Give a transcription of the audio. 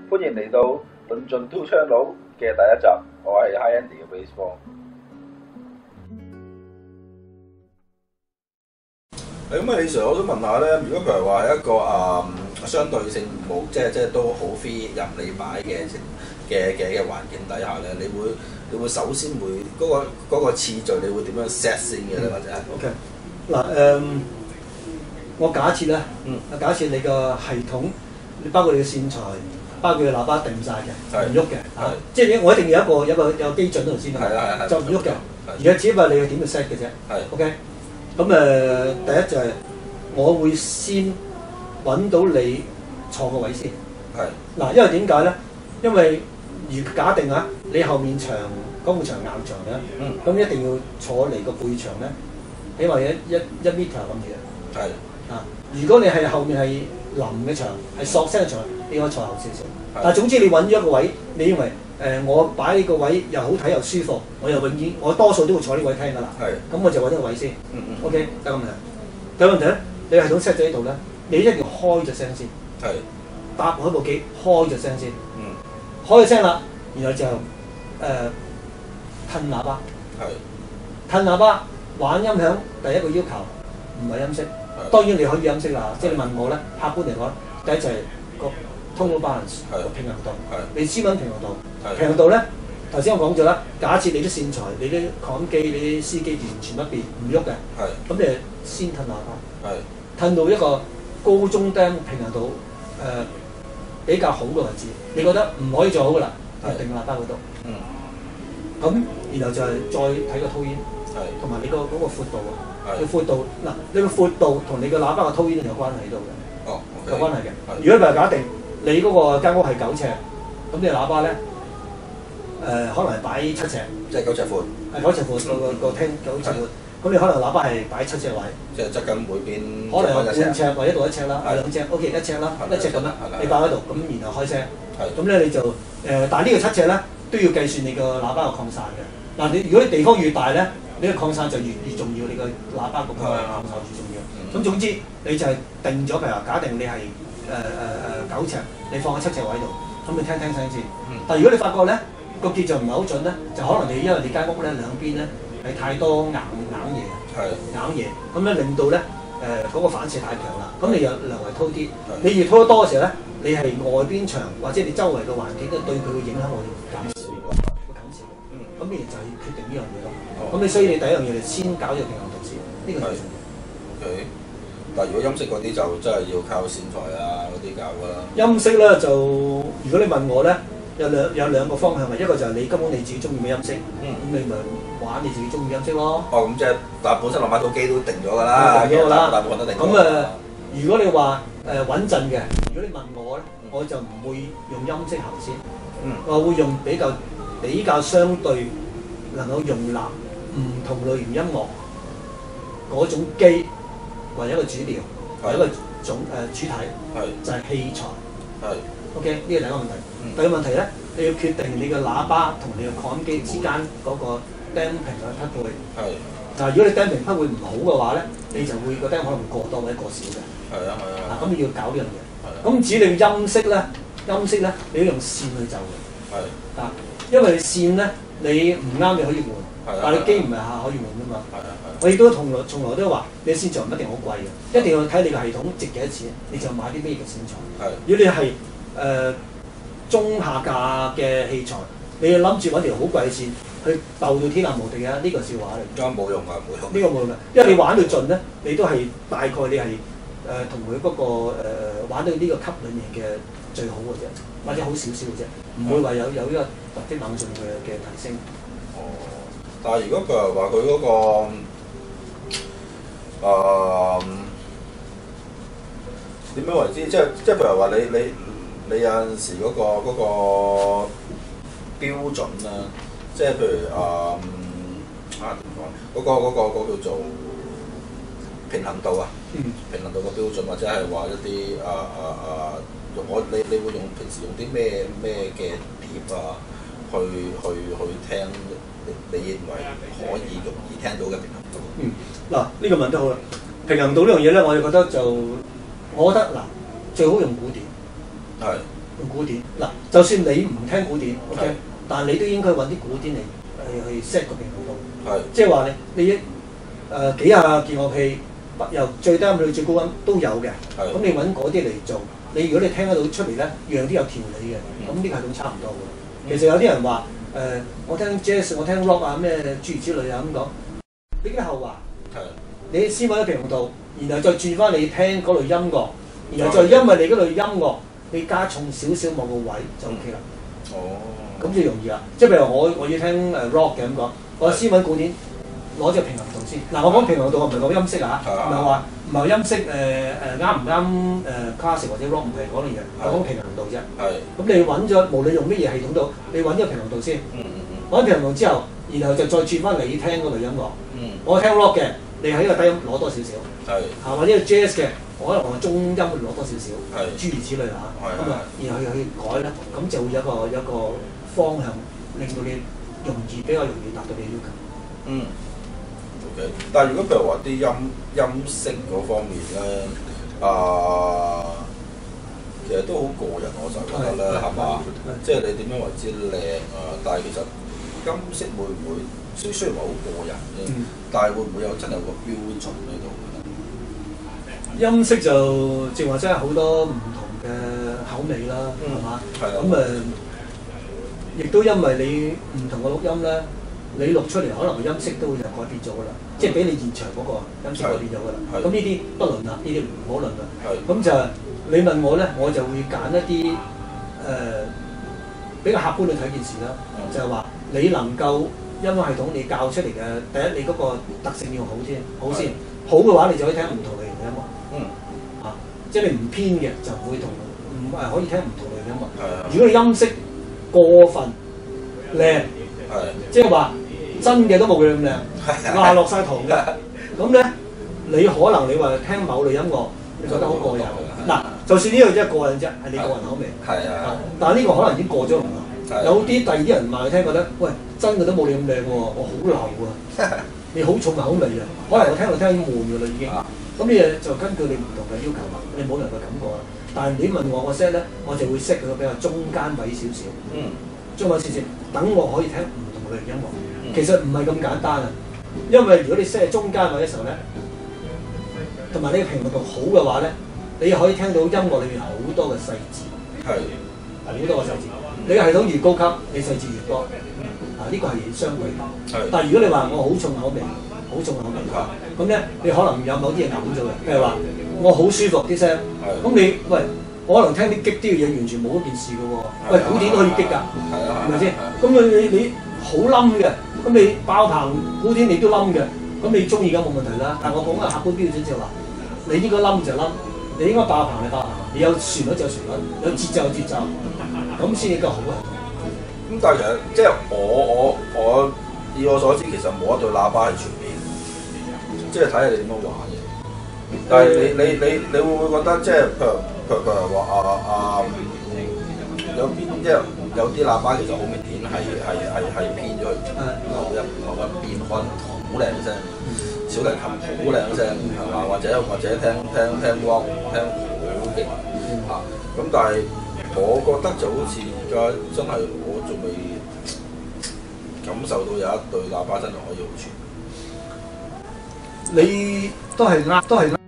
歡迎嚟到論盡 Two Channel 嘅第一集，我係 High Andy 嘅 baseball。 咁啊，李 Sir，我想問下咧，如果譬如話係一個相對性冇即係都好 free 任你擺嘅環境底下咧，你會首先會嗰個次序，你會點樣 set 先嘅咧，或者係 ？OK，嗱我假設咧，假設你個系統，你包括你嘅線材，包括你嘅喇叭定晒嘅，唔喐嘅，即係我一定要有一個基準喺度先啦，就唔喐嘅。而家只不過你要點去 set 嘅啫。OK， 咁第一就係我會先揾到你坐個位先。嗱，因為點解咧？因為如假定啊，你後面牆嗰埲牆硬牆咧，咁一定要坐嚟個背牆咧，起碼一 meter 咁遠。如果你係後面係冧嘅牆，係索聲嘅牆，你可以坐後少少。但係總之你揾咗一個位，你認為我擺呢個位又好睇又舒服，我多數都會坐呢位聽㗎啦。咁我就揾呢個位先。OK， 第一個問題。第二個問題咧，你系統 set 咗呢度咧，你一定要開咗聲先。搭開部機，開咗聲先。開咗聲啦，然後就褪喇叭。褪喇叭玩音響第一個要求唔係音色。當然你可以音色啦，即係你問我咧，客觀嚟講，第一就係個 tonal balance 個平衡度，你先揾平衡度。平衡度咧，頭先我講咗啦，假設你啲線材、你啲擴音機、你啲司機完全不變唔喐嘅，咁你先褪喇叭，褪到一個高中低平衡度比較好嘅位置，你覺得唔可以再好噶啦，定喇叭嗰度。咁然後就係再睇個噪音，同埋你嗰個闊度。你闊度嗱，你個闊度同你個喇叭嘅噪音有關係喺度嘅，有關係嘅。如果譬如假定你嗰個間屋係9尺，咁你喇叭咧可能係擺7尺， 即係9尺寬， 係9尺寬個廳9尺寬，咁你可能喇叭係擺7尺位， 即係側緊每邊可能有半尺或者到1尺啦，2尺 OK 1尺啦，1尺咁啦，你擺喺度，咁然後開聲，咁咧你就但係呢個7尺咧都要計算你個喇叭嘅擴散嘅。嗱，如果你地方越大咧，你個擴散就越重要，你個喇叭個擴散越重要。咁總之你就係定咗，譬如話假定你係9尺，你放喺7尺位度，咁你聽聲先。但係如果你發覺咧個結就唔係好準咧，就可能因為你間屋咧兩邊咧係太多硬嘢，咁咧令到咧嗰個反射太強啦。咁你又略為拖啲，你越拖得多嘅時候咧，你係外邊牆或者你周圍嘅環境咧對佢嘅影響會減少。咁你就係決定呢樣嘢咯。咁你所以你第一樣嘢，你先搞咗平衡度先，呢個最重要。 OK， 但係如果音色嗰啲就真係要靠線材啊嗰啲搞㗎啦。 音色咧就，如果你問我咧，有兩個方向嘅，一個就係你根本你自己中意嘅音色，咁你咪玩你自己中意嘅音色咯。 咁即係但係本身落馬套機都定咗㗎啦，大部分都定咗。 咁如果你話穩陣嘅，如果你問我咧，我就唔會用音色行先，我會用比較相對能夠容納唔同類型音樂嗰種機為一個主調，為一個主體，就係器材。OK， 呢個第一個問題。第二個問題咧，你要決定你嘅喇叭同你嘅擴音機之間嗰個 damping 嘅匹配。但係如果你 damping 匹配唔好嘅話咧，你就會個 damping 可能會過多或者過少嘅。咁你要搞呢樣嘢。咁至於你音色咧，你要用線去就嘅。因為線咧，你唔啱你可以換，但係你機唔係下可以換㗎嘛。我亦都從來都話，你線材唔一定好貴嘅，一定要睇你個系統值幾多錢，你就買啲咩嘅線材。如果你係中下價嘅器材，你要諗住揾條好貴嘅線去鬥到天下無敵嘅，呢個笑話嚟。 咁冇用㗎，冇用。 呢個冇用㗎，因為你玩到盡咧，你都係大概你係同佢嗰個玩到呢個級裡面嘅最好嘅啫，或者好少少嘅啫，唔會話有呢個突飛猛進嘅提升。 但係如果佢係話佢嗰個點樣為之？即係譬如話你有陣時嗰個標準啦，即係譬如點講？嗰個叫做平衡度啊，平衡度個標準，或者係話一啲你會用平時用啲咩嘅碟啊去聽你認為可以容易聽到嘅平衡度？ 嗱，呢個問得好啦。平衡度呢樣嘢咧，我哋覺得就，我覺得嗱，最好用古典。 用古典嗱，就算你唔聽古典，OK， 係但係你都應該揾啲古典嚟去 set 個平衡度。 係即係話你幾廿件樂器，由最低音去到最高音都有嘅。 係咁你揾嗰啲嚟做，你如果你聽得到出嚟咧，樣樣都有條理嘅，咁呢個係咁差唔多嘅。其實有啲人話我聽 jazz， 我聽 rock 啊，咩諸如此類啊咁講，呢啲後話。 係你先揾咗平衡度，然後再轉翻你聽嗰類音樂，然後再因為你嗰類音樂，你加重少少某個位就 OK 啦。 哦， 咁就容易啦。即係譬如我要聽rock 嘅咁講，我先揾古典攞隻平衡度先。嗱，我講平衡度，我唔係講音色啊，唔係音色啱唔啱classic 或者 rock 唔係講呢樣，我講平衡度啫。 係。 咁你揾咗，無論用乜嘢系統度，你揾咗平衡度先。揾平衡度之後，然後就再轉翻你聽嗰類音樂。我聽 rock 嘅，你喺個低音攞多少少。 係。 或者 jazz 嘅，我可能我中音會攞多少少。 係。 諸如此類嚇。 係。 咁啊，然後去改咧，咁就會有一個方向，令到你比較容易達到你嘅要求。 OK， 但係如果譬如話啲音色嗰方面咧，其實都好個人，我就覺得咧，係嘛？即係你點樣為之靚啊？但係其實音色會唔會雖然話好個人嘅，但係會唔會有真係有個標準喺度嘅？ 音色就正話真係好多唔同嘅口味啦，係嘛？咁亦都因為你唔同嘅錄音咧，你錄出嚟可能個音色都會有改變咗㗎啦，即係比你現場嗰個音色改變咗㗎啦。咁呢啲不論啦，呢啲唔好論啦。咁就你問我咧，我就會揀一啲比較客觀去睇件事啦。就係話你能夠音樂系統你教出嚟嘅，第一你嗰個特性要好先，好嘅話你就可以聽唔同類型嘅音樂。即係你唔偏嘅就唔會可以聽唔同類型嘅音樂。如果你音色過分靚，即係話真嘅都冇佢咁靚，落晒堂嘅，咁咧你可能你話聽某類音樂，你覺得好過癮。嗱，就算呢樣真係過癮啫，係你個人口味。但係呢個可能已經過咗龍啦。有啲第二啲人話佢聽覺得，喂，真嘅都冇你咁靚喎，我好流喎，你好重口味啊，可能我聽到聽悶㗎啦已經。咁你就根據你唔同嘅要求啦，你冇人嘅感覺啦。但係你問我 set 咧，我就會 set 佢比較中間位少少，中間少少，等我可以聽唔同類型音樂。其實唔係咁簡單啊，因為如果你 set 喺中間位嘅時候咧，同埋呢個平衡度好嘅話咧，你可以聽到音樂裏面好多嘅細節，好多嘅細節。你嘅系統越高級，你細節越多。呢個係相對嘅。但係如果你話我好重口味，咁咧你可能有某啲嘢減咗嘅，譬如話我好舒服啲聲，咁你喂我可能聽啲激啲嘅嘢，完全冇一件事嘅喎。喂，古典都可以激㗎，係咪先？咁你好冧嘅，咁你爆棚古典你都冧嘅，咁你中意梗冇問題啦。但係我講嘅客觀標準就係話，你應該冧就冧，你應該爆棚就爆棚，你有旋律就有旋律，有節奏就有節奏，咁先至夠好嘅。 咁但係其實即係我以我所知，其實冇一對喇叭係全面，即係睇下你點樣玩嘅。但係你會唔會覺得即係譬如話有邊即係有啲喇叭其實好明顯係偏咗去某一邊，可能好靚聲，小提琴好靚聲係嘛？或者聽 rock 聽好勁嚇。咁但係我覺得就好似而家真係我仲未感受到有一對喇叭真係可以好全。 你都係啱。